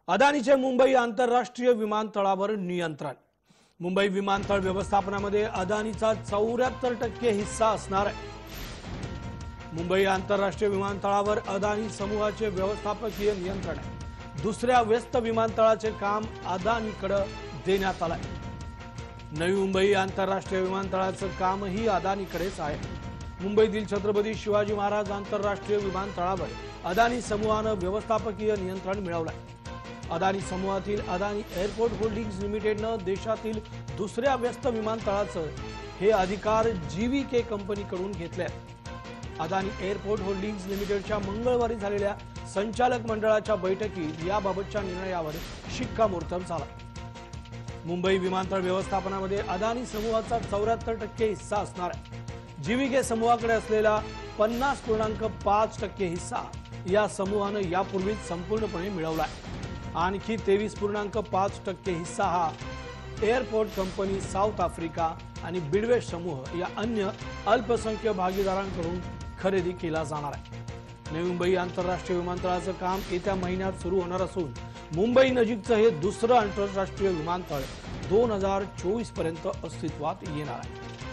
अदानीचे मुंबई आंतरराष्ट्रीय विमानतळावर नियंत्रण। मुंबई विमानतळ व्यवस्थापनामध्ये अदानीचा 74% हिस्सा असणार आहे। मुंबई आंतरराष्ट्रीय विमानतळावर अदानी समूहाचे व्यवस्थापकीय नियंत्रण आहे। दुसऱ्या व्यस्त विमानतळाचे काम अदानीकडे देण्यात आले आहे। नवी मुंबई आंतरराष्ट्रीय विमानतळाचं कामही अदानीकडेच आहे। मुंबईतील छत्रपती शिवाजी महाराज आंतरराष्ट्रीय विमानतळावर अदानी समूहाने व्यवस्थापकीय नियंत्रण मिळवलं आहे। अदानी समूहातील अदानी एअरपोर्ट होल्डिंग्स लिमिटेडने देशातील दुसऱ्या व्यस्त विमानतळाचे हे अधिकार जीवीके कंपनीकडून घेतले आहेत। अदानी एअरपोर्ट होल्डिंग्स लिमिटेडच्या मंगळवारी झालेल्या संचालक मंडळाच्या बैठकीत याबाबतच्या निर्णयावर शिक्कामोर्तब झाला। मुंबई विमानतळ व्यवस्थापनामध्ये अदानी समूहाचा 74% हिस्सा असणार आहे। जीवीके समूहाकडे असलेला 50.5% हिस्सा या समूहाने यापूर्वीच संपूर्णपणे मिळवला आहे। आणखी 23.5% हिस्सा हा एअरपोर्ट कंपनी साऊथ आफ्रिका आणि बिडवेस्ट समूह या अन्य अल्पसंख्य भागीदारांकडून खरेदी केला जाणार आहे। नवी मुंबई आंतरराष्ट्रीय विमानतळाचं काम येत्या महिन्यात सुरू होणार असून मुंबई नजीकचं हे दुसरं आंतरराष्ट्रीय विमानतळ 2024 पर्यंत अस्तित्वात येणार आहे।